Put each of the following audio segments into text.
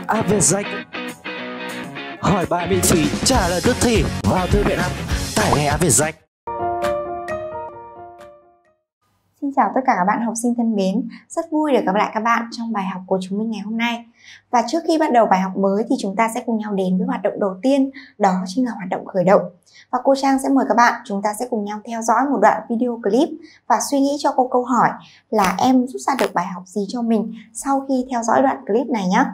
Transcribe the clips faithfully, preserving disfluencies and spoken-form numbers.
App Việt Danh. Hỏi bài miễn phí, trả lời tức thì. Vào thư viện app, tải ngay App Việt Danh. Xin chào tất cả các bạn học sinh thân mến, rất vui được gặp lại các bạn trong bài học của chúng mình ngày hôm nay. Và trước khi bắt đầu bài học mới thì chúng ta sẽ cùng nhau đến với hoạt động đầu tiên, đó chính là hoạt động khởi động. Và cô Trang sẽ mời các bạn, chúng ta sẽ cùng nhau theo dõi một đoạn video clip và suy nghĩ cho cô câu hỏi là em rút ra được bài học gì cho mình sau khi theo dõi đoạn clip này nhé.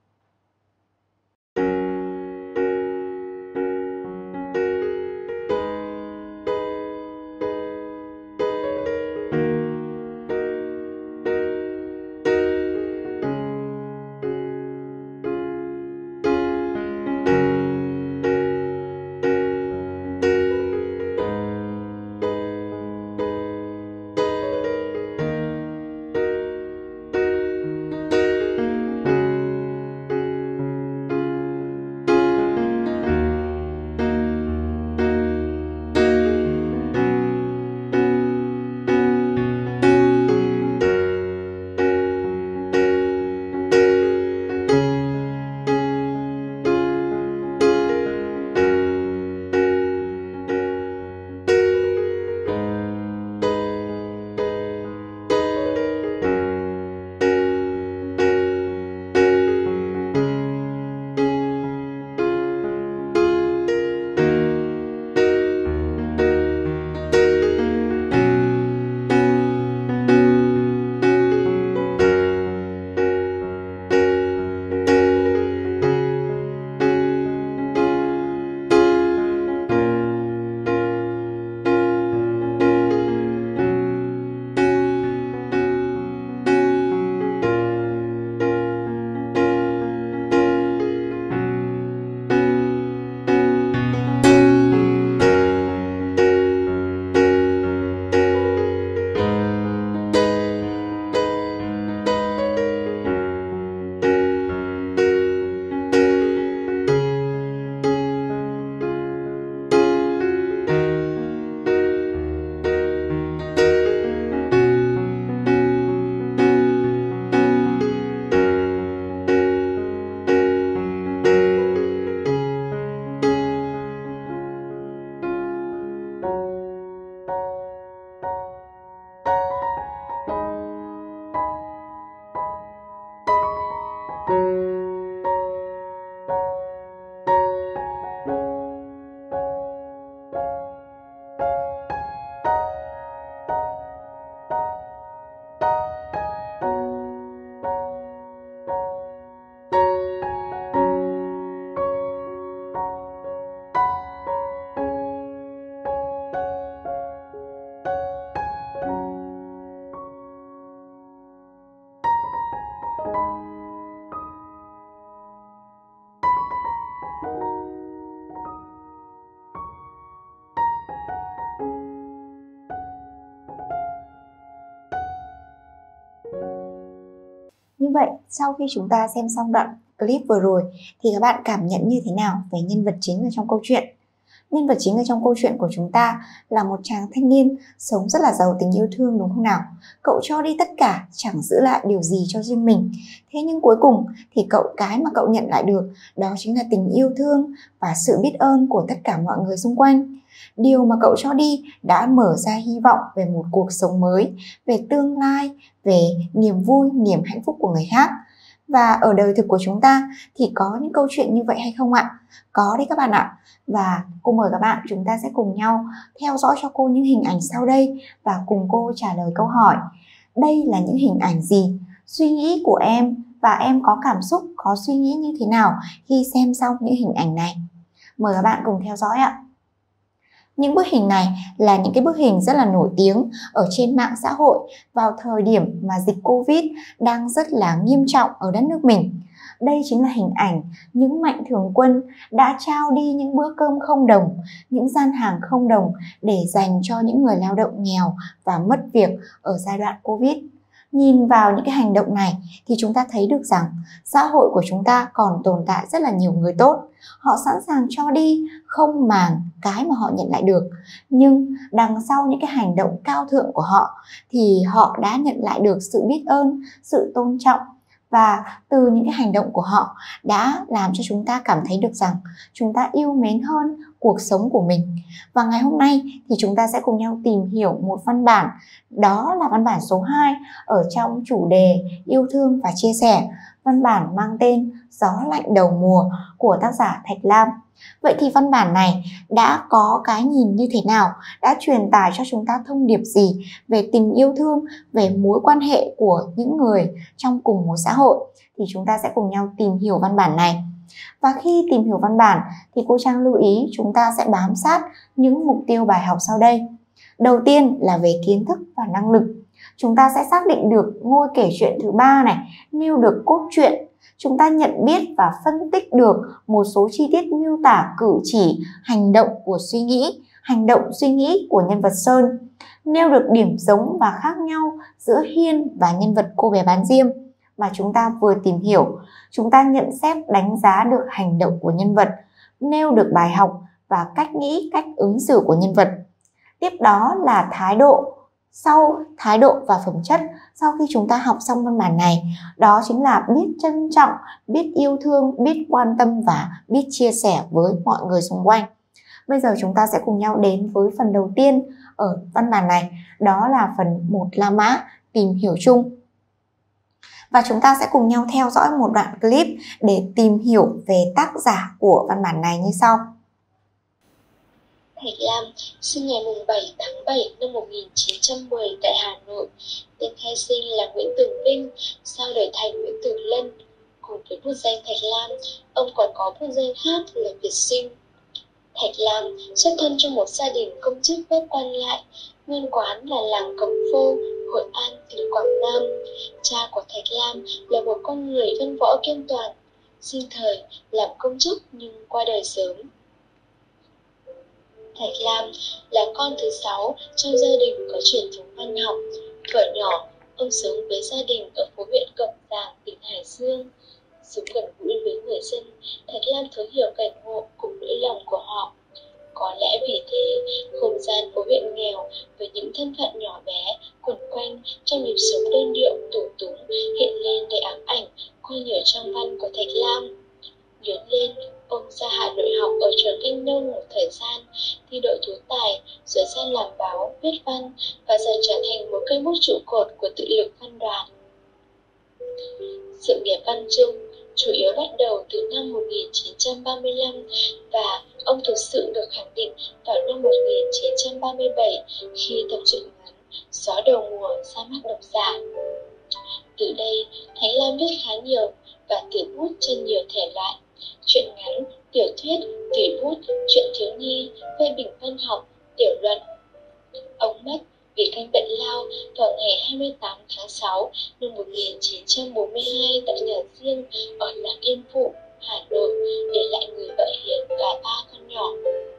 Như vậy, sau khi chúng ta xem xong đoạn clip vừa rồi thì các bạn cảm nhận như thế nào về nhân vật chính ở trong câu chuyện? Nhân vật chính ở trong câu chuyện của chúng ta là một chàng thanh niên sống rất là giàu tình yêu thương, đúng không nào? Cậu cho đi tất cả, chẳng giữ lại điều gì cho riêng mình. Thế nhưng cuối cùng thì cậu cái mà cậu nhận lại được đó chính là tình yêu thương và sự biết ơn của tất cả mọi người xung quanh. Điều mà cậu cho đi đã mở ra hy vọng về một cuộc sống mới, về tương lai, về niềm vui, niềm hạnh phúc của người khác. Và ở đời thực của chúng ta thì có những câu chuyện như vậy hay không ạ? Có đấy các bạn ạ. Và cô mời các bạn chúng ta sẽ cùng nhau theo dõi cho cô những hình ảnh sau đây và cùng cô trả lời câu hỏi. Đây là những hình ảnh gì? Suy nghĩ của em và em có cảm xúc, có suy nghĩ như thế nào khi xem xong những hình ảnh này? Mời các bạn cùng theo dõi ạ. Những bức hình này là những cái bức hình rất là nổi tiếng ở trên mạng xã hội vào thời điểm mà dịch Covid đang rất là nghiêm trọng ở đất nước mình. Đây chính là hình ảnh những mạnh thường quân đã trao đi những bữa cơm không đồng, những gian hàng không đồng để dành cho những người lao động nghèo và mất việc ở giai đoạn Covid. Nhìn vào những cái hành động này thì chúng ta thấy được rằng xã hội của chúng ta còn tồn tại rất là nhiều người tốt. Họ sẵn sàng cho đi, không màng cái mà họ nhận lại được. Nhưng đằng sau những cái hành động cao thượng của họ thì họ đã nhận lại được sự biết ơn, sự tôn trọng Và từ những cái hành động của họ đã làm cho chúng ta cảm thấy được rằng chúng ta yêu mến hơn cuộc sống của mình. Và ngày hôm nay thì chúng ta sẽ cùng nhau tìm hiểu một văn bản, đó là văn bản số hai ở trong chủ đề yêu thương và chia sẻ. Văn bản mang tên Gió lạnh đầu mùa của tác giả Thạch Lam. Vậy thì văn bản này đã có cái nhìn như thế nào, đã truyền tải cho chúng ta thông điệp gì về tình yêu thương, về mối quan hệ của những người trong cùng một xã hội, thì chúng ta sẽ cùng nhau tìm hiểu văn bản này. Và khi tìm hiểu văn bản thì cô Trang lưu ý chúng ta sẽ bám sát những mục tiêu bài học sau đây. Đầu tiên là về kiến thức và năng lực. Chúng ta sẽ xác định được ngôi kể chuyện thứ ba này, nêu được cốt truyện. Chúng ta nhận biết và phân tích được một số chi tiết miêu tả cử chỉ, hành động của suy nghĩ, hành động suy nghĩ của nhân vật Sơn. Nêu được điểm giống và khác nhau giữa Hiên và nhân vật cô bé bán diêm mà chúng ta vừa tìm hiểu. Chúng ta nhận xét đánh giá được hành động của nhân vật, nêu được bài học và cách nghĩ, cách ứng xử của nhân vật. Tiếp đó là thái độ. Sau thái độ và phẩm chất, sau khi chúng ta học xong văn bản này, đó chính là biết trân trọng, biết yêu thương, biết quan tâm và biết chia sẻ với mọi người xung quanh. Bây giờ chúng ta sẽ cùng nhau đến với phần đầu tiên ở văn bản này, đó là phần một La Mã, tìm hiểu chung. Và chúng ta sẽ cùng nhau theo dõi một đoạn clip để tìm hiểu về tác giả của văn bản này như sau. Thạch Lam sinh ngày bảy tháng bảy năm một nghìn chín trăm mười tại Hà Nội. Tên khai sinh là Nguyễn Tường Vinh, sau đổi thành Nguyễn Tường Lân. Cùng với bút danh Thạch Lam, ông còn có bút danh khác là Việt Sinh. Thạch Lam xuất thân trong một gia đình công chức vớt quan lại, nguyên quán là làng Cẩm Phô, Hội An, tỉnh Quảng Nam. Cha của Thạch Lam là một con người văn võ kiêm toàn, sinh thời làm công chức nhưng qua đời sớm. Thạch Lam là con thứ sáu trong gia đình có truyền thống văn học. Thuở nhỏ, ông sống với gia đình ở phố huyện Cẩm Giàng, tỉnh Hải Dương. Sống gần gũi với người dân, Thạch Lam thấu hiểu cảnh ngộ cùng nỗi lòng của họ. Có lẽ vì thế, không gian phố huyện nghèo với những thân phận nhỏ bé, quẩn quanh trong nhịp sống đơn điệu tủ túng hiện lên đầy ám ảnh qua nhiều trang văn của Thạch Lam. Lớn lên, ông ra Hà Nội học ở trường Canh Nông một thời gian, thi đỗ tú tài, rồi sang làm báo, viết văn và giờ trở thành một cây bút trụ cột của tự lực văn đoàn. Sự nghiệp văn chương chủ yếu bắt đầu từ năm một nghìn chín trăm ba mươi lăm và ông thực sự được khẳng định vào năm một nghìn chín trăm ba mươi bảy khi tập truyện ngắn Gió đầu mùa ra mắt độc giả. Từ đây, Thạch Lam viết khá nhiều và tiểu bút trên nhiều thể loại: truyện ngắn, tiểu thuyết, tùy bút, truyện thiếu nhi, phê bình văn học, tiểu luận. Ông mất vì căn bệnh lao vào ngày hai mươi tám tháng sáu năm một nghìn chín trăm bốn mươi hai tại nhà riêng ở làng Yên Phụ, Hà Nội, để lại người vợ hiền và ba con nhỏ.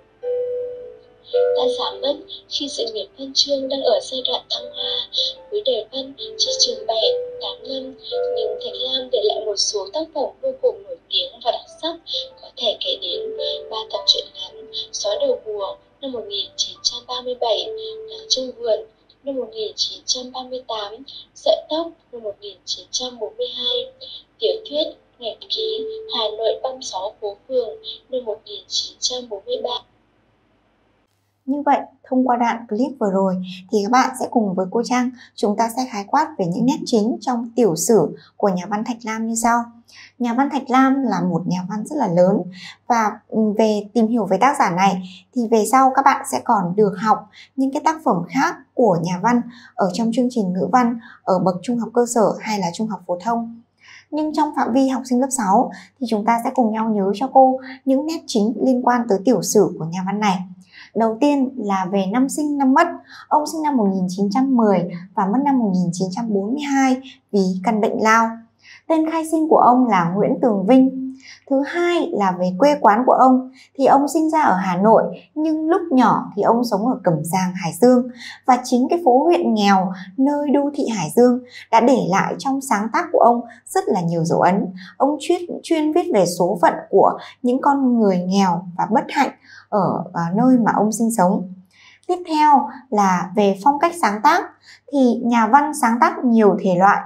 Tác giả mất khi sự nghiệp văn chương đang ở giai đoạn thăng hoa, cuối đời văn chỉ chừng bảy tám năm, nhưng Thạch Lam để lại một số tác phẩm vô cùng nổi tiếng và đặc sắc, có thể kể đến ba tập truyện ngắn Gió đầu mùa năm một nghìn chín trăm ba mươi bảy, Nắng trong vườn năm một nghìn chín trăm ba mươi tám, Sợi tóc năm một nghìn chín trăm bốn mươi hai, tiểu thuyết Nhật ký Hà Nội băm sáu phố phường năm một nghìn chín trăm bốn mươi ba. Như vậy, thông qua đoạn clip vừa rồi thì các bạn sẽ cùng với cô Trang chúng ta sẽ khái quát về những nét chính trong tiểu sử của nhà văn Thạch Lam như sau. Nhà văn Thạch Lam là một nhà văn rất là lớn, và về tìm hiểu về tác giả này thì về sau các bạn sẽ còn được học những cái tác phẩm khác của nhà văn ở trong chương trình ngữ văn ở bậc trung học cơ sở hay là trung học phổ thông. Nhưng trong phạm vi học sinh lớp sáu thì chúng ta sẽ cùng nhau nhớ cho cô những nét chính liên quan tới tiểu sử của nhà văn này. Đầu tiên là về năm sinh năm mất. Ông sinh năm một nghìn chín trăm mười và mất năm một nghìn chín trăm bốn mươi hai vì căn bệnh lao. Tên khai sinh của ông là Nguyễn Tường Vinh. Thứ hai là về quê quán của ông, thì ông sinh ra ở Hà Nội nhưng lúc nhỏ thì ông sống ở Cẩm Giàng, Hải Dương, và chính cái phố huyện nghèo nơi đô thị Hải Dương đã để lại trong sáng tác của ông rất là nhiều dấu ấn. Ông chuyên, chuyên viết về số phận của những con người nghèo và bất hạnh ở, ở nơi mà ông sinh sống. Tiếp theo là về phong cách sáng tác, thì nhà văn sáng tác nhiều thể loại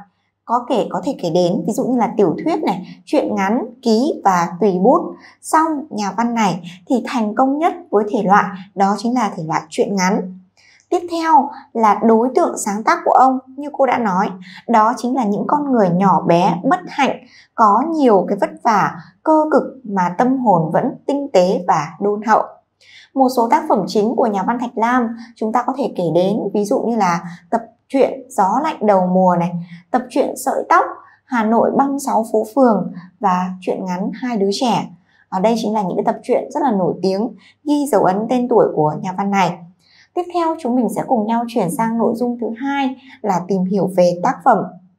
có thể có thể kể đến ví dụ như là tiểu thuyết này, truyện ngắn, ký và tùy bút. Song nhà văn này thì thành công nhất với thể loại đó chính là thể loại truyện ngắn. Tiếp theo là đối tượng sáng tác của ông, như cô đã nói, đó chính là những con người nhỏ bé, bất hạnh, có nhiều cái vất vả, cơ cực mà tâm hồn vẫn tinh tế và đôn hậu. Một số tác phẩm chính của nhà văn Thạch Lam chúng ta có thể kể đến, ví dụ như là tập truyện Gió lạnh đầu mùa này, tập truyện Sợi tóc, Hà Nội băng sáu phố phường và truyện ngắn Hai đứa trẻ. Ở đây chính là những cái tập truyện rất là nổi tiếng, ghi dấu ấn tên tuổi của nhà văn này. Tiếp theo chúng mình sẽ cùng nhau chuyển sang nội dung thứ hai là tìm hiểu về tác phẩm.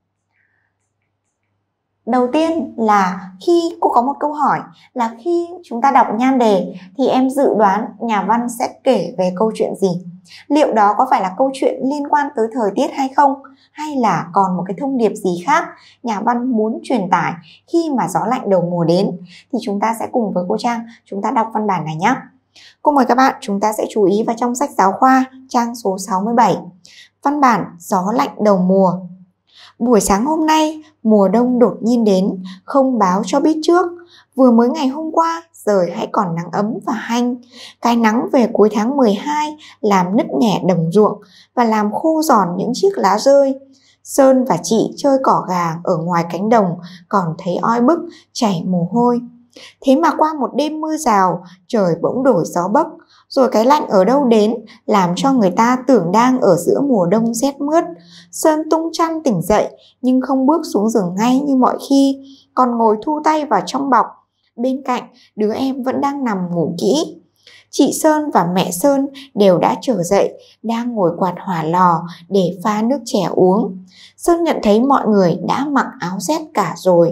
Đầu tiên là khi cô có một câu hỏi là khi chúng ta đọc nhan đề thì em dự đoán nhà văn sẽ kể về câu chuyện gì? Liệu đó có phải là câu chuyện liên quan tới thời tiết hay không? Hay là còn một cái thông điệp gì khác nhà văn muốn truyền tải khi mà gió lạnh đầu mùa đến? Thì chúng ta sẽ cùng với cô Trang chúng ta đọc văn bản này nhé. Cô mời các bạn chúng ta sẽ chú ý vào trong sách giáo khoa trang số sáu mươi bảy. Văn bản Gió lạnh đầu mùa. Buổi sáng hôm nay, mùa đông đột nhiên đến, không báo cho biết trước. Vừa mới ngày hôm qua, trời hãy còn nắng ấm và hanh. Cái nắng về cuối tháng mười hai làm nứt nẻ đồng ruộng và làm khô giòn những chiếc lá rơi. Sơn và chị chơi cỏ gà ở ngoài cánh đồng, còn thấy oi bức, chảy mồ hôi. Thế mà qua một đêm mưa rào, trời bỗng đổi gió bấc, rồi cái lạnh ở đâu đến, làm cho người ta tưởng đang ở giữa mùa đông rét mướt. Sơn tung chăn tỉnh dậy, nhưng không bước xuống giường ngay như mọi khi, còn ngồi thu tay vào trong bọc. Bên cạnh, đứa em vẫn đang nằm ngủ kỹ. Chị Sơn và mẹ Sơn đều đã trở dậy, đang ngồi quạt hỏa lò để pha nước chè uống. Sơn nhận thấy mọi người đã mặc áo rét cả rồi.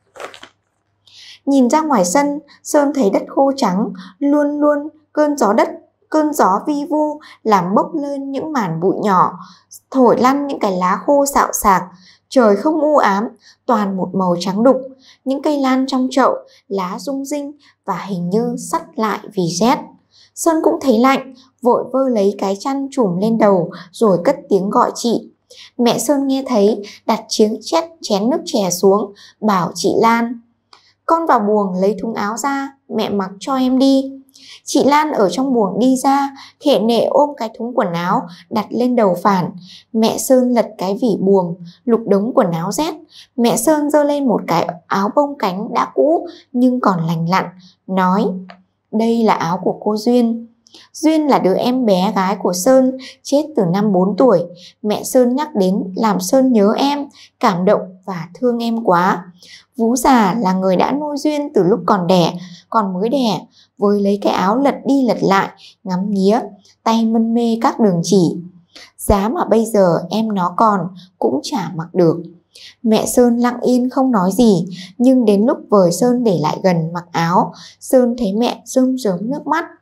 Nhìn ra ngoài sân, Sơn thấy đất khô trắng, luôn luôn cơn gió đất, cơn gió vi vu làm bốc lên những màn bụi nhỏ, thổi lăn những cái lá khô xạo xạc. Trời không u ám, toàn một màu trắng đục. Những cây lan trong chậu, lá rung rinh và hình như sắt lại vì rét. Sơn cũng thấy lạnh, vội vơ lấy cái chăn trùm lên đầu rồi cất tiếng gọi chị. Mẹ Sơn nghe thấy, đặt chiếc chén, chén nước chè xuống, bảo chị Lan: con vào buồng lấy thúng áo ra, mẹ mặc cho em đi. Chị Lan ở trong buồng đi ra, khệ nệ ôm cái thúng quần áo đặt lên đầu phản. Mẹ Sơn lật cái vỉ buồng, lục đống quần áo rét. Mẹ Sơn giơ lên một cái áo bông cánh đã cũ nhưng còn lành lặn, nói: đây là áo của cô Duyên. Duyên là đứa em bé gái của Sơn, chết từ năm bốn tuổi. Mẹ Sơn nhắc đến làm Sơn nhớ em, cảm động và thương em quá. Vú già là người đã nuôi Duyên từ lúc còn đẻ, còn mới đẻ, với lấy cái áo lật đi lật lại, ngắm nghía, tay mân mê các đường chỉ. Giá mà bây giờ em nó còn, cũng chả mặc được. Mẹ Sơn lặng yên không nói gì, nhưng đến lúc vời Sơn để lại gần mặc áo, Sơn thấy mẹ rơm rớm nước mắt.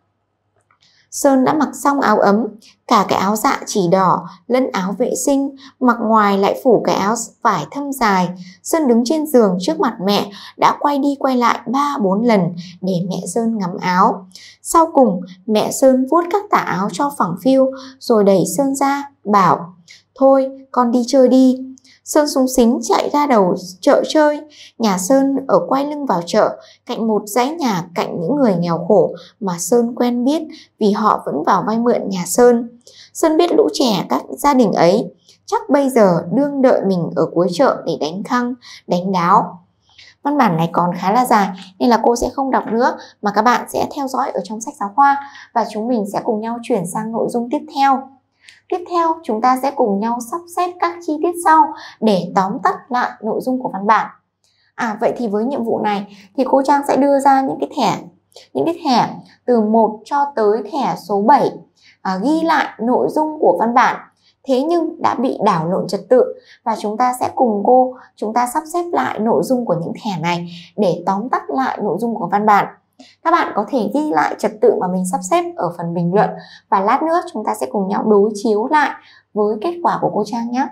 Sơn đã mặc xong áo ấm, cả cái áo dạ chỉ đỏ lẫn áo vệ sinh, mặc ngoài lại phủ cái áo vải thâm dài. Sơn đứng trên giường trước mặt mẹ, đã quay đi quay lại ba bốn lần để mẹ Sơn ngắm áo. Sau cùng, mẹ Sơn vuốt các tà áo cho phẳng phiu, rồi đẩy Sơn ra, bảo: thôi, con đi chơi đi. Sơn súng xính chạy ra đầu chợ chơi. Nhà Sơn ở quay lưng vào chợ, cạnh một dãy nhà cạnh những người nghèo khổ mà Sơn quen biết vì họ vẫn vào vay mượn nhà Sơn. Sơn biết lũ trẻ các gia đình ấy chắc bây giờ đương đợi mình ở cuối chợ để đánh khăng, đánh đáo. Văn bản này còn khá là dài nên là cô sẽ không đọc nữa, mà các bạn sẽ theo dõi ở trong sách giáo khoa và chúng mình sẽ cùng nhau chuyển sang nội dung tiếp theo. Tiếp theo, chúng ta sẽ cùng nhau sắp xếp các chi tiết sau để tóm tắt lại nội dung của văn bản. À, vậy thì với nhiệm vụ này thì cô Trang sẽ đưa ra những cái thẻ, những cái thẻ từ một cho tới thẻ số bảy, à, ghi lại nội dung của văn bản. Thế nhưng đã bị đảo lộn trật tự, và chúng ta sẽ cùng cô chúng ta sắp xếp lại nội dung của những thẻ này để tóm tắt lại nội dung của văn bản. Các bạn có thể ghi lại trật tự mà mình sắp xếp ở phần bình luận, và lát nữa chúng ta sẽ cùng nhau đối chiếu lại với kết quả của cô Trang nhé.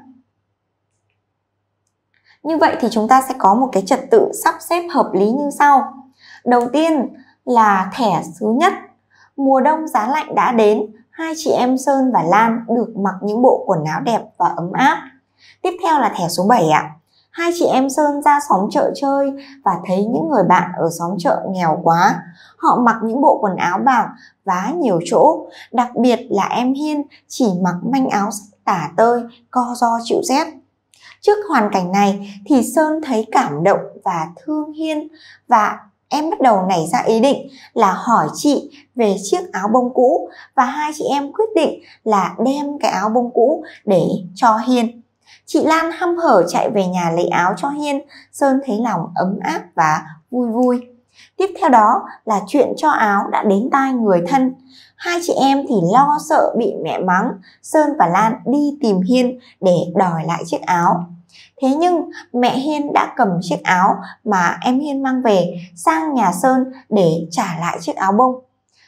Như vậy thì chúng ta sẽ có một cái trật tự sắp xếp hợp lý như sau. Đầu tiên là thẻ thứ nhất: mùa đông giá lạnh đã đến, hai chị em Sơn và Lan được mặc những bộ quần áo đẹp và ấm áp. Tiếp theo là thẻ số bảy ạ. Hai chị em Sơn ra xóm chợ chơi và thấy những người bạn ở xóm chợ nghèo quá. Họ mặc những bộ quần áo bạc vá nhiều chỗ, đặc biệt là em Hiên chỉ mặc manh áo tả tơi, co ro chịu rét. Trước hoàn cảnh này thì Sơn thấy cảm động và thương Hiên, và em bắt đầu nảy ra ý định là hỏi chị về chiếc áo bông cũ, và hai chị em quyết định là đem cái áo bông cũ để cho Hiên. Chị Lan hăm hở chạy về nhà lấy áo cho Hiên. Sơn thấy lòng ấm áp và vui vui. Tiếp theo đó là chuyện cho áo đã đến tai người thân. Hai chị em thì lo sợ bị mẹ mắng. Sơn và Lan đi tìm Hiên để đòi lại chiếc áo. Thế nhưng mẹ Hiên đã cầm chiếc áo mà em Hiên mang về sang nhà Sơn để trả lại chiếc áo bông.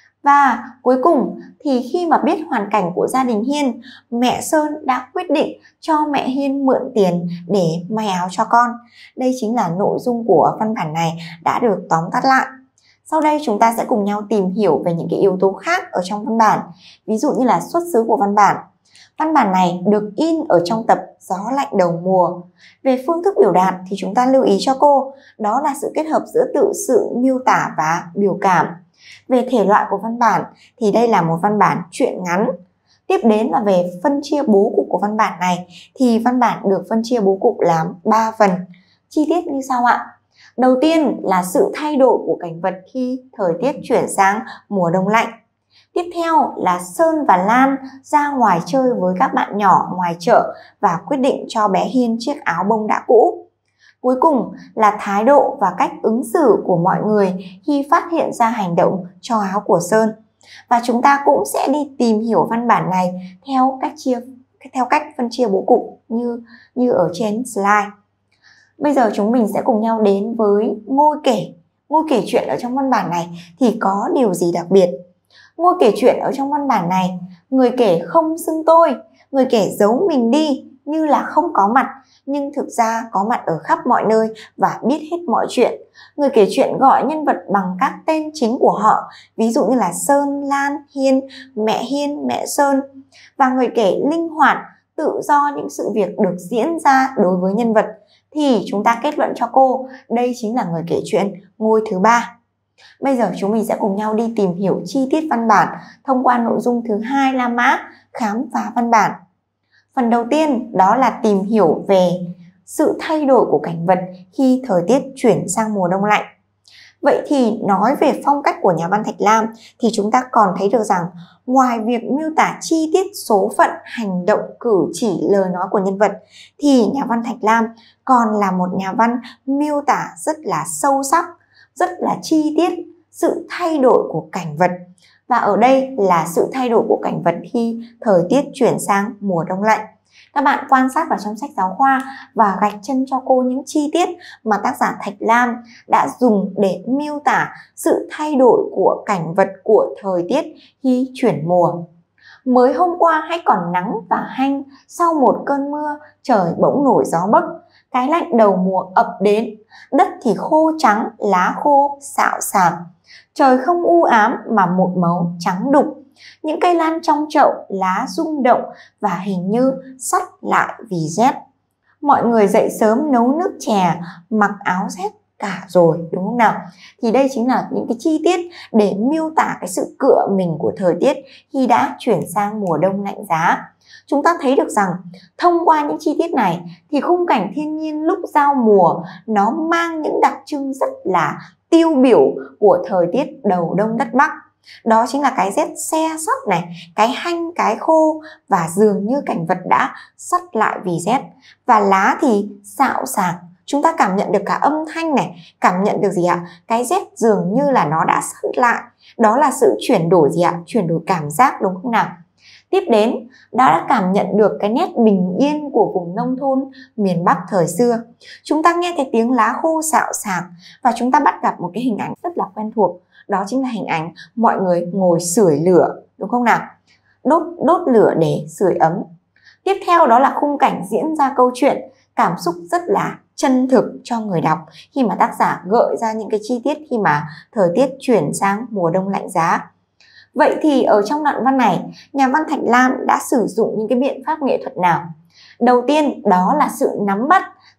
Và cuối cùng thì khi mà biết hoàn cảnh của gia đình Hiên, mẹ Sơn đã quyết định cho mẹ Hiên mượn tiền để may áo cho con. Đây chính là nội dung của văn bản này đã được tóm tắt lại. Sau đây chúng ta sẽ cùng nhau tìm hiểu về những cái yếu tố khác ở trong văn bản. Ví dụ như là xuất xứ của văn bản. Văn bản này được in ở trong tập Gió lạnh đầu mùa. Về phương thức biểu đạt thì chúng ta lưu ý cho cô, đó là sự kết hợp giữa tự sự, miêu tả và biểu cảm. Về thể loại của văn bản thì đây là một văn bản truyện ngắn. Tiếp đến là về phân chia bố cục của văn bản này thì văn bản được phân chia bố cục làm ba phần. Chi tiết như sau ạ. Đầu tiên là sự thay đổi của cảnh vật khi thời tiết chuyển sang mùa đông lạnh. Tiếp theo là Sơn và Lan ra ngoài chơi với các bạn nhỏ ngoài chợ và quyết định cho bé Hiên chiếc áo bông đã cũ. Cuối cùng là thái độ và cách ứng xử của mọi người khi phát hiện ra hành động cho áo của Sơn. Và chúng ta cũng sẽ đi tìm hiểu văn bản này theo cách chia theo cách phân chia bố cục như như ở trên slide. Bây giờ chúng mình sẽ cùng nhau đến với ngôi kể. Ngôi kể chuyện ở trong văn bản này thì có điều gì đặc biệt? Ngôi kể chuyện ở trong văn bản này, người kể không xưng tôi, người kể giấu mình đi như là không có mặt, nhưng thực ra có mặt ở khắp mọi nơi và biết hết mọi chuyện. Người kể chuyện gọi nhân vật bằng các tên chính của họ, ví dụ như là Sơn, Lan, Hiên, mẹ Hiên, mẹ Sơn. Và người kể linh hoạt, tự do những sự việc được diễn ra đối với nhân vật. Thì chúng ta kết luận cho cô, đây chính là người kể chuyện ngôi thứ ba. Bây giờ chúng mình sẽ cùng nhau đi tìm hiểu chi tiết văn bản thông qua nội dung thứ hai La Mã, khám phá văn bản. Phần đầu tiên đó là tìm hiểu về sự thay đổi của cảnh vật khi thời tiết chuyển sang mùa đông lạnh. Vậy thì nói về phong cách của nhà văn Thạch Lam thì chúng ta còn thấy được rằng ngoài việc miêu tả chi tiết số phận, hành động, cử chỉ, lời nói của nhân vật thì nhà văn Thạch Lam còn là một nhà văn miêu tả rất là sâu sắc, rất là chi tiết sự thay đổi của cảnh vật. Và ở đây là sự thay đổi của cảnh vật khi thời tiết chuyển sang mùa đông lạnh. Các bạn quan sát vào trong sách giáo khoa và gạch chân cho cô những chi tiết mà tác giả Thạch Lam đã dùng để miêu tả sự thay đổi của cảnh vật của thời tiết khi chuyển mùa. Mới hôm qua hay còn nắng và hanh, sau một cơn mưa trời bỗng nổi gió bấc. Cái lạnh đầu mùa ập đến, đất thì khô trắng, lá khô xạo xạc. Trời không u ám mà một màu trắng đục. Những cây lan trong chậu lá rung động và hình như sắt lại vì rét. Mọi người dậy sớm nấu nước chè, mặc áo rét cả rồi, đúng không nào? Thì đây chính là những cái chi tiết để miêu tả cái sự cựa mình của thời tiết khi đã chuyển sang mùa đông lạnh giá. Chúng ta thấy được rằng thông qua những chi tiết này thì khung cảnh thiên nhiên lúc giao mùa nó mang những đặc trưng rất là tiêu biểu của thời tiết đầu đông đất Bắc. Đó chính là cái rét se sắt này, cái hanh, cái khô và dường như cảnh vật đã sắt lại vì rét. Và lá thì xạo xạc, chúng ta cảm nhận được cả âm thanh này, cảm nhận được gì ạ? Cái rét dường như là nó đã sắt lại. Đó là sự chuyển đổi gì ạ? Chuyển đổi cảm giác, đúng không nào? Tiếp đến, đó đã cảm nhận được cái nét bình yên của vùng nông thôn miền Bắc thời xưa. Chúng ta nghe thấy tiếng lá khô xạo xạc và chúng ta bắt gặp một cái hình ảnh rất là quen thuộc. Đó chính là hình ảnh mọi người ngồi sưởi lửa, đúng không nào? Đốt, đốt lửa để sưởi ấm. Tiếp theo đó là khung cảnh diễn ra câu chuyện, cảm xúc rất là chân thực cho người đọc khi mà tác giả gợi ra những cái chi tiết khi mà thời tiết chuyển sang mùa đông lạnh giá. Vậy thì ở trong đoạn văn này, nhà văn Thạch Lam đã sử dụng những cái biện pháp nghệ thuật nào? Đầu tiên đó là sự nắm bắt,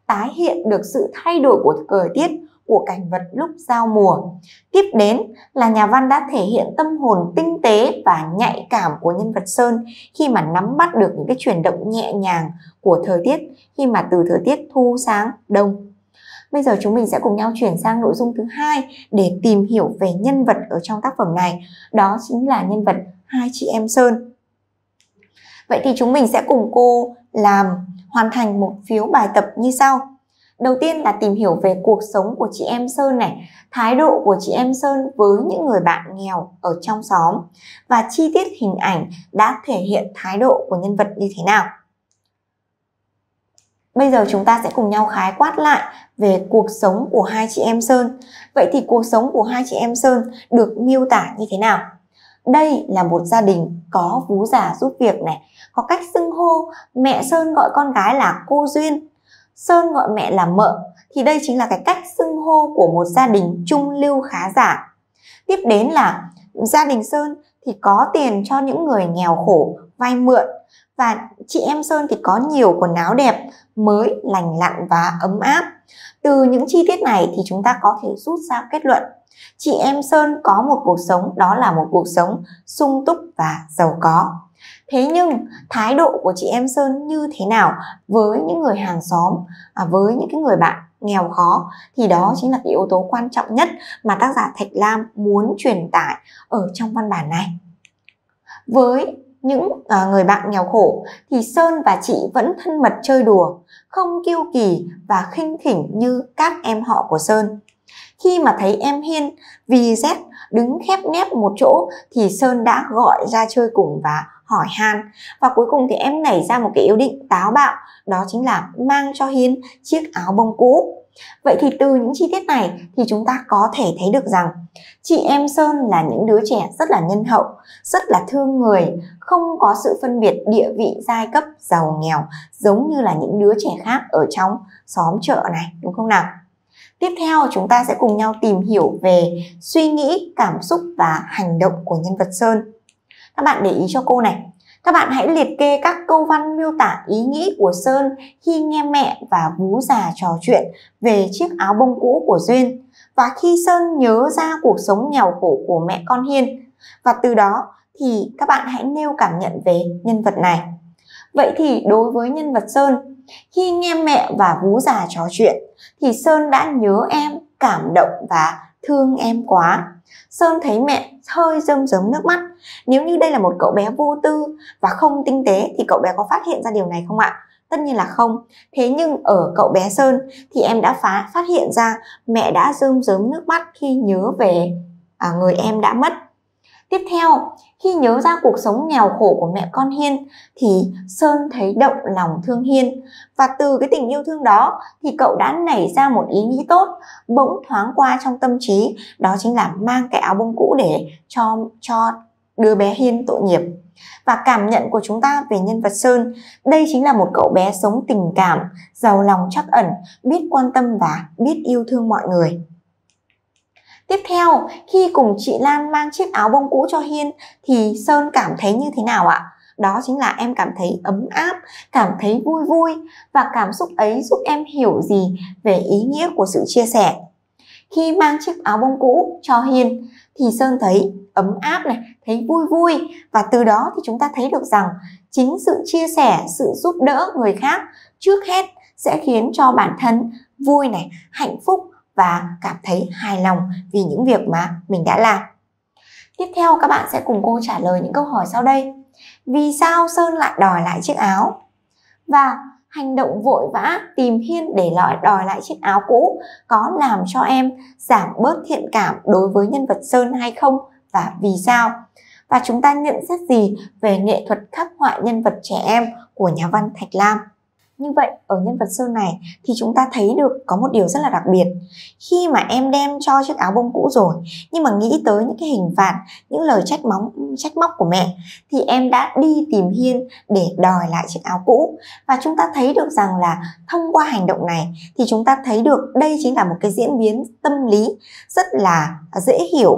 tái hiện được sự thay đổi của thời tiết, của cảnh vật lúc giao mùa. Tiếp đến là nhà văn đã thể hiện tâm hồn tinh tế và nhạy cảm của nhân vật Sơn khi mà nắm bắt được những cái chuyển động nhẹ nhàng của thời tiết, khi mà từ thời tiết thu sáng đông. Bây giờ chúng mình sẽ cùng nhau chuyển sang nội dung thứ hai để tìm hiểu về nhân vật ở trong tác phẩm này. Đó chính là nhân vật hai chị em Sơn. Vậy thì chúng mình sẽ cùng cô làm hoàn thành một phiếu bài tập như sau. Đầu tiên là tìm hiểu về cuộc sống của chị em Sơn này, thái độ của chị em Sơn với những người bạn nghèo ở trong xóm và chi tiết hình ảnh đã thể hiện thái độ của nhân vật như thế nào. Bây giờ chúng ta sẽ cùng nhau khái quát lại về cuộc sống của hai chị em Sơn. Vậy thì cuộc sống của hai chị em Sơn được miêu tả như thế nào? Đây là một gia đình có vú già giúp việc này, có cách xưng hô, mẹ Sơn gọi con gái là cô Duyên, Sơn gọi mẹ là mợ, thì đây chính là cái cách xưng hô của một gia đình trung lưu khá giả. Tiếp đến là gia đình Sơn thì có tiền cho những người nghèo khổ vay mượn, và chị em Sơn thì có nhiều quần áo đẹp, mới, lành lặn và ấm áp. Từ những chi tiết này thì chúng ta có thể rút ra kết luận chị em Sơn có một cuộc sống, đó là một cuộc sống sung túc và giàu có. Thế nhưng thái độ của chị em Sơn như thế nào với những người hàng xóm, à, với những cái người bạn nghèo khó, thì đó chính là cái yếu tố quan trọng nhất mà tác giả Thạch Lam muốn truyền tải ở trong văn bản này. Với những à, người bạn nghèo khổ thì Sơn và chị vẫn thân mật chơi đùa, không kiêu kỳ và khinh khỉnh như các em họ của Sơn. Khi mà thấy em Hiên vì rét đứng khép nép một chỗ thì Sơn đã gọi ra chơi cùng và hỏi han. Và cuối cùng thì em nảy ra một cái ý định táo bạo, đó chính là mang cho Hiên chiếc áo bông cũ. Vậy thì từ những chi tiết này thì chúng ta có thể thấy được rằng chị em Sơn là những đứa trẻ rất là nhân hậu, rất là thương người, không có sự phân biệt địa vị giai cấp giàu nghèo giống như là những đứa trẻ khác ở trong xóm chợ này, đúng không nào? Tiếp theo chúng ta sẽ cùng nhau tìm hiểu về suy nghĩ, cảm xúc và hành động của nhân vật Sơn. Các bạn để ý cho cô này. Các bạn hãy liệt kê các câu văn miêu tả ý nghĩ của Sơn khi nghe mẹ và vú già trò chuyện về chiếc áo bông cũ của Duyên, và khi Sơn nhớ ra cuộc sống nghèo khổ của mẹ con Hiên. Và từ đó thì các bạn hãy nêu cảm nhận về nhân vật này. Vậy thì đối với nhân vật Sơn, khi nghe mẹ và vú già trò chuyện thì Sơn đã nhớ em, cảm động và thương em quá. Sơn thấy mẹ hơi rơm rớm nước mắt. Nếu như đây là một cậu bé vô tư và không tinh tế thì cậu bé có phát hiện ra điều này không ạ? Tất nhiên là không. Thế nhưng ở cậu bé Sơn thì em đã phá, phát hiện ra mẹ đã rơm rớm nước mắt khi nhớ về à, người em đã mất. Tiếp theo, khi nhớ ra cuộc sống nghèo khổ của mẹ con Hiên thì Sơn thấy động lòng thương Hiên. Và từ cái tình yêu thương đó thì cậu đã nảy ra một ý nghĩ tốt bỗng thoáng qua trong tâm trí, đó chính là mang cái áo bông cũ để cho, cho đứa bé Hiên tội nghiệp. Và cảm nhận của chúng ta về nhân vật Sơn, đây chính là một cậu bé sống tình cảm, giàu lòng trắc ẩn, biết quan tâm và biết yêu thương mọi người. Tiếp theo, khi cùng chị Lan mang chiếc áo bông cũ cho Hiên thì Sơn cảm thấy như thế nào ạ? Đó chính là em cảm thấy ấm áp, cảm thấy vui vui, và cảm xúc ấy giúp em hiểu gì về ý nghĩa của sự chia sẻ. Khi mang chiếc áo bông cũ cho Hiên thì Sơn thấy ấm áp này, thấy vui vui, và từ đó thì chúng ta thấy được rằng chính sự chia sẻ, sự giúp đỡ người khác trước hết sẽ khiến cho bản thân vui này, hạnh phúc và cảm thấy hài lòng vì những việc mà mình đã làm. Tiếp theo các bạn sẽ cùng cô trả lời những câu hỏi sau đây. Vì sao Sơn lại đòi lại chiếc áo? Và hành động vội vã tìm Hiên để đòi, đòi lại chiếc áo cũ có làm cho em giảm bớt thiện cảm đối với nhân vật Sơn hay không? Và vì sao? Và chúng ta nhận xét gì về nghệ thuật khắc họa nhân vật trẻ em của nhà văn Thạch Lam? Như vậy ở nhân vật Sơn này thì chúng ta thấy được có một điều rất là đặc biệt. Khi mà em đem cho chiếc áo bông cũ rồi, nhưng mà nghĩ tới những cái hình phạt, những lời trách móc, trách móc của mẹ, thì em đã đi tìm Hiên để đòi lại chiếc áo cũ. Và chúng ta thấy được rằng là thông qua hành động này thì chúng ta thấy được đây chính là một cái diễn biến tâm lý rất là dễ hiểu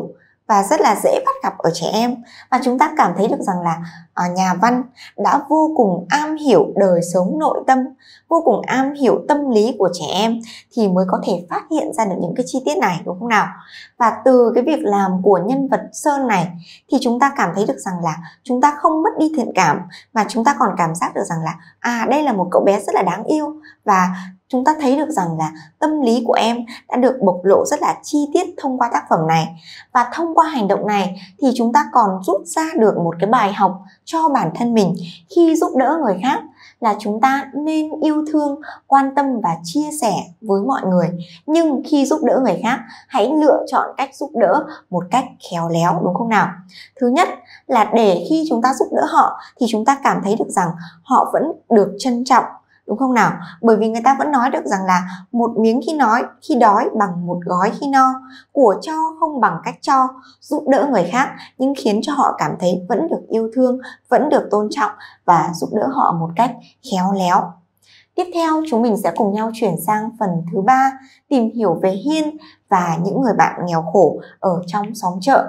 và rất là dễ bắt gặp ở trẻ em. Và chúng ta cảm thấy được rằng là à, nhà văn đã vô cùng am hiểu đời sống nội tâm, vô cùng am hiểu tâm lý của trẻ em thì mới có thể phát hiện ra được những cái chi tiết này, đúng không nào? Và từ cái việc làm của nhân vật Sơn này thì chúng ta cảm thấy được rằng là chúng ta không mất đi thiện cảm, mà chúng ta còn cảm giác được rằng là à đây là một cậu bé rất là đáng yêu, và chúng ta thấy được rằng là tâm lý của em đã được bộc lộ rất là chi tiết thông qua tác phẩm này. Và thông qua hành động này thì chúng ta còn rút ra được một cái bài học cho bản thân mình khi giúp đỡ người khác, là chúng ta nên yêu thương, quan tâm và chia sẻ với mọi người. Nhưng khi giúp đỡ người khác, hãy lựa chọn cách giúp đỡ một cách khéo léo, đúng không nào? Thứ nhất là để khi chúng ta giúp đỡ họ thì chúng ta cảm thấy được rằng họ vẫn được trân trọng, đúng không nào? Bởi vì người ta vẫn nói được rằng là một miếng khi nói khi đói bằng một gói khi no, của cho không bằng cách cho. Giúp đỡ người khác nhưng khiến cho họ cảm thấy vẫn được yêu thương, vẫn được tôn trọng và giúp đỡ họ một cách khéo léo. Tiếp theo chúng mình sẽ cùng nhau chuyển sang phần thứ ba, tìm hiểu về Hiên và những người bạn nghèo khổ ở trong xóm chợ.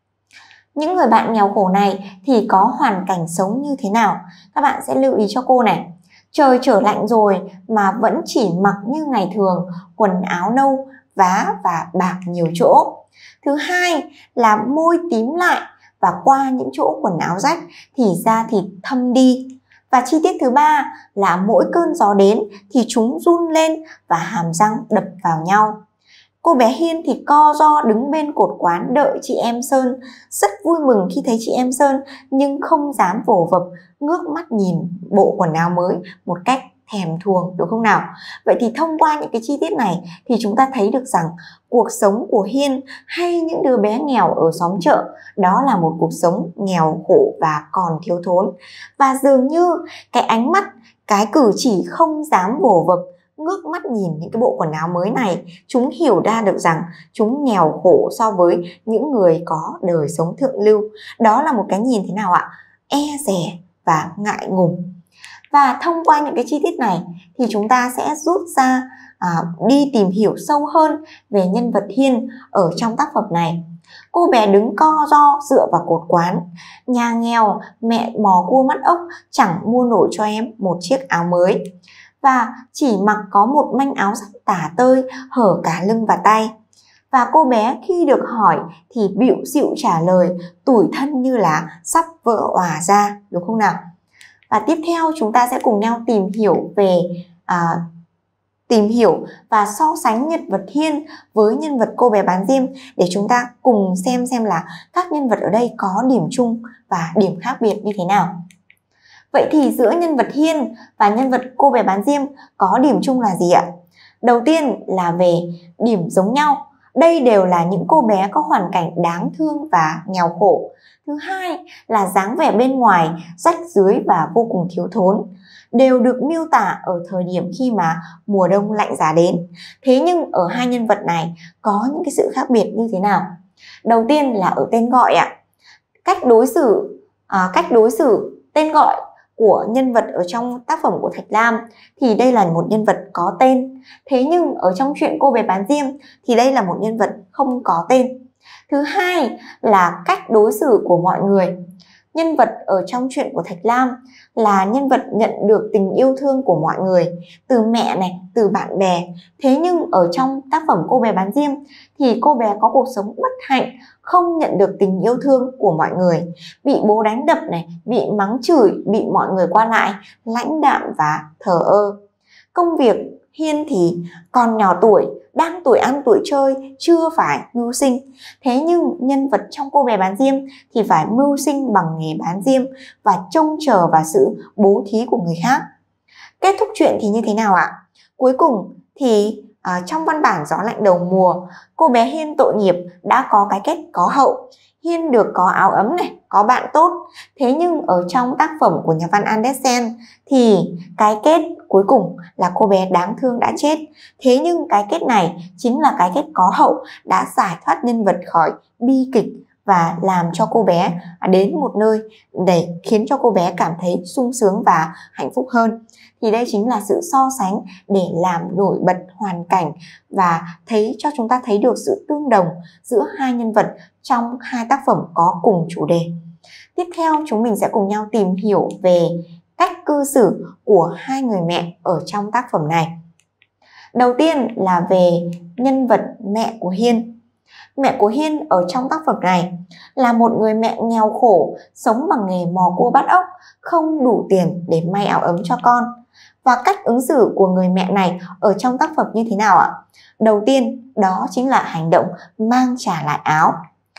Những người bạn nghèo khổ này thì có hoàn cảnh sống như thế nào? Các bạn sẽ lưu ý cho cô này. Trời trở lạnh rồi mà vẫn chỉ mặc như ngày thường, quần áo nâu, vá và bạc nhiều chỗ. Thứ hai là môi tím lại và qua những chỗ quần áo rách thì da thịt thâm đi. Và chi tiết thứ ba là mỗi cơn gió đến thì chúng run lên và hàm răng đập vào nhau. Cô bé Hiên thì co ro đứng bên cột quán đợi chị em Sơn, rất vui mừng khi thấy chị em Sơn nhưng không dám vồ vập, ngước mắt nhìn bộ quần áo mới một cách thèm thuồng, đúng không nào? Vậy thì thông qua những cái chi tiết này thì chúng ta thấy được rằng cuộc sống của Hiên hay những đứa bé nghèo ở xóm chợ đó là một cuộc sống nghèo khổ và còn thiếu thốn. Và dường như cái ánh mắt, cái cử chỉ không dám vồ vập, ngước mắt nhìn những cái bộ quần áo mới này, chúng hiểu ra được rằng chúng nghèo khổ so với những người có đời sống thượng lưu. Đó là một cái nhìn thế nào ạ? E dè và ngại ngùng. Và thông qua những cái chi tiết này thì chúng ta sẽ rút ra à, đi tìm hiểu sâu hơn về nhân vật Hiên ở trong tác phẩm này. Cô bé đứng co ro dựa vào cột quán. Nhà nghèo, mẹ mò cua mắt ốc chẳng mua nổi cho em một chiếc áo mới, và chỉ mặc có một manh áo rất tả tơi, hở cả lưng và tay. Và cô bé khi được hỏi thì bịu xịu trả lời, tủi thân như là sắp vỡ òa ra, đúng không nào? Và tiếp theo chúng ta sẽ cùng nhau tìm hiểu về à, tìm hiểu và so sánh nhân vật Hiên với nhân vật cô bé bán diêm để chúng ta cùng xem xem là các nhân vật ở đây có điểm chung và điểm khác biệt như thế nào. Vậy thì giữa nhân vật Hiên và nhân vật cô bé bán diêm có điểm chung là gì ạ? Đầu tiên là về điểm giống nhau. Đây đều là những cô bé có hoàn cảnh đáng thương và nghèo khổ. Thứ hai là dáng vẻ bên ngoài rách rưới và vô cùng thiếu thốn, đều được miêu tả ở thời điểm khi mà mùa đông lạnh giá đến. Thế nhưng ở hai nhân vật này có những cái sự khác biệt như thế nào? Đầu tiên là ở tên gọi ạ. Cách đối xử, à, cách đối xử tên gọi của nhân vật ở trong tác phẩm của Thạch Lam thì đây là một nhân vật có tên. Thế nhưng ở trong truyện cô bé bán diêm thì đây là một nhân vật không có tên. Thứ hai là cách đối xử của mọi người. Nhân vật ở trong truyện của Thạch Lam là nhân vật nhận được tình yêu thương của mọi người, từ mẹ này, từ bạn bè. Thế nhưng ở trong tác phẩm cô bé bán diêm thì cô bé có cuộc sống bất hạnh, không nhận được tình yêu thương của mọi người, bị bố đánh đập này, bị mắng chửi, bị mọi người qua lại, lãnh đạm và thờ ơ. Công việc Hiên thì còn nhỏ tuổi, đang tuổi ăn tuổi chơi, chưa phải mưu sinh. Thế nhưng nhân vật trong cô bé bán diêm thì phải mưu sinh bằng nghề bán diêm và trông chờ vào sự bố thí của người khác. Kết thúc chuyện thì như thế nào ạ? Cuối cùng thì à, trong văn bản Gió lạnh đầu mùa, cô bé Hiên tội nghiệp đã có cái kết có hậu. Hiên được có áo ấm này, có bạn tốt. Thế nhưng ở trong tác phẩm của nhà văn Andersen thì cái kết cuối cùng là cô bé đáng thương đã chết. Thế nhưng cái kết này chính là cái kết có hậu đã giải thoát nhân vật khỏi bi kịch và làm cho cô bé đến một nơi để khiến cho cô bé cảm thấy sung sướng và hạnh phúc hơn. Thì đây chính là sự so sánh để làm nổi bật hoàn cảnh và thấy cho chúng ta thấy được sự tương đồng giữa hai nhân vật trong hai tác phẩm có cùng chủ đề. Tiếp theo chúng mình sẽ cùng nhau tìm hiểu về cách cư xử của hai người mẹ ở trong tác phẩm này. Đầu tiên là về nhân vật mẹ của Hiên. Mẹ của Hiên ở trong tác phẩm này là một người mẹ nghèo khổ, sống bằng nghề mò cua bắt ốc, không đủ tiền để may áo ấm cho con. Và cách ứng xử của người mẹ này ở trong tác phẩm như thế nào ạ? Đầu tiên đó chính là hành động mang trả lại áo.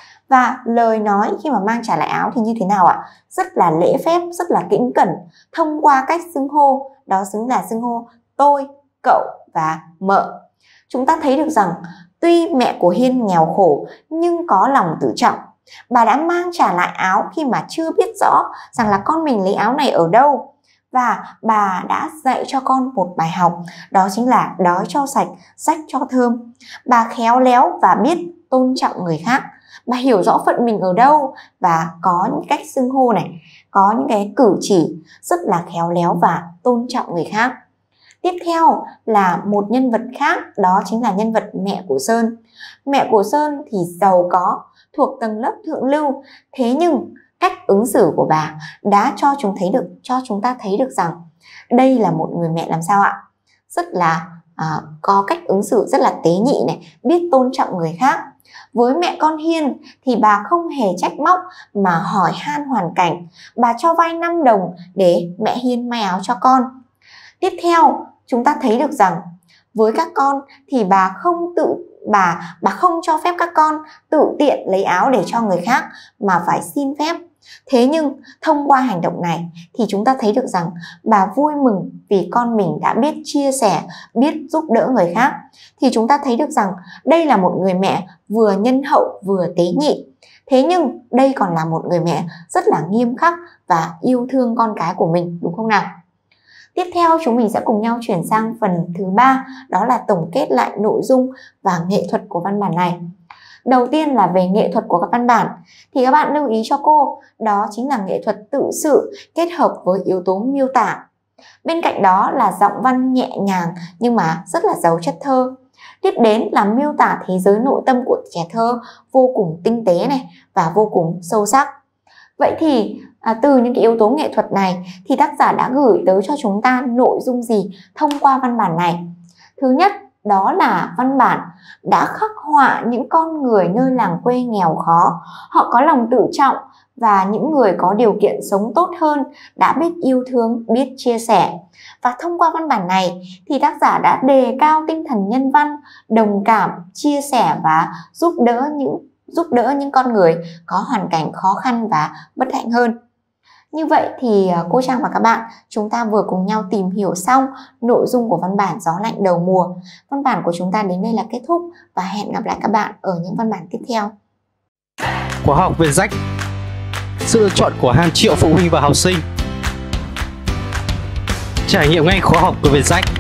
Và lời nói khi mà mang trả lại áo thì như thế nào ạ? Rất là lễ phép, rất là kính cẩn, thông qua cách xưng hô, đó chính là xưng hô tôi, cậu và mợ. Chúng ta thấy được rằng tuy mẹ của Hiên nghèo khổ nhưng có lòng tự trọng. Bà đã mang trả lại áo khi mà chưa biết rõ rằng là con mình lấy áo này ở đâu. Và bà đã dạy cho con một bài học, đó chính là đói cho sạch, rách cho thơm. Bà khéo léo và biết tôn trọng người khác. Bà hiểu rõ phận mình ở đâu và có những cách xưng hô này, có những cái cử chỉ rất là khéo léo và tôn trọng người khác. Tiếp theo là một nhân vật khác, đó chính là nhân vật mẹ của Sơn. Mẹ của Sơn thì giàu có, thuộc tầng lớp thượng lưu, thế nhưng cách ứng xử của bà đã cho chúng thấy được cho chúng ta thấy được rằng đây là một người mẹ làm sao ạ? Rất là à, có cách ứng xử rất là tế nhị này, biết tôn trọng người khác. Với mẹ con Hiên thì bà không hề trách móc mà hỏi han hoàn cảnh. Bà cho vay năm đồng để mẹ Hiên may áo cho con. Tiếp theo chúng ta thấy được rằng với các con thì bà không tự bà bà không cho phép các con tự tiện lấy áo để cho người khác mà phải xin phép. Thế nhưng thông qua hành động này thì chúng ta thấy được rằng bà vui mừng vì con mình đã biết chia sẻ, biết giúp đỡ người khác. Thì chúng ta thấy được rằng đây là một người mẹ vừa nhân hậu vừa tế nhị. Thế nhưng đây còn là một người mẹ rất là nghiêm khắc và yêu thương con cái của mình, đúng không nào? Tiếp theo chúng mình sẽ cùng nhau chuyển sang phần thứ ba, đó là tổng kết lại nội dung và nghệ thuật của văn bản này. Đầu tiên là về nghệ thuật của các văn bản thì các bạn lưu ý cho cô, đó chính là nghệ thuật tự sự kết hợp với yếu tố miêu tả. Bên cạnh đó là giọng văn nhẹ nhàng nhưng mà rất là giàu chất thơ. Tiếp đến là miêu tả thế giới nội tâm của trẻ thơ vô cùng tinh tế này và vô cùng sâu sắc. Vậy thì à, từ những cái yếu tố nghệ thuật này thì tác giả đã gửi tới cho chúng ta nội dung gì thông qua văn bản này? Thứ nhất, đó là văn bản đã khắc họa những con người nơi làng quê nghèo khó. Họ có lòng tự trọng và những người có điều kiện sống tốt hơn, đã biết yêu thương, biết chia sẻ. Và thông qua văn bản này thì tác giả đã đề cao tinh thần nhân văn, đồng cảm, chia sẻ và giúp đỡ những giúp đỡ những con người có hoàn cảnh khó khăn và bất hạnh hơn. Như vậy thì cô Trang và các bạn, chúng ta vừa cùng nhau tìm hiểu xong nội dung của văn bản Gió lạnh đầu mùa. Văn bản của chúng ta đến đây là kết thúc và hẹn gặp lại các bạn ở những văn bản tiếp theo. Khóa học Vietjach, sự lựa chọn của hàng triệu phụ huynh và học sinh. Trải nghiệm ngay khóa học của Vietjach.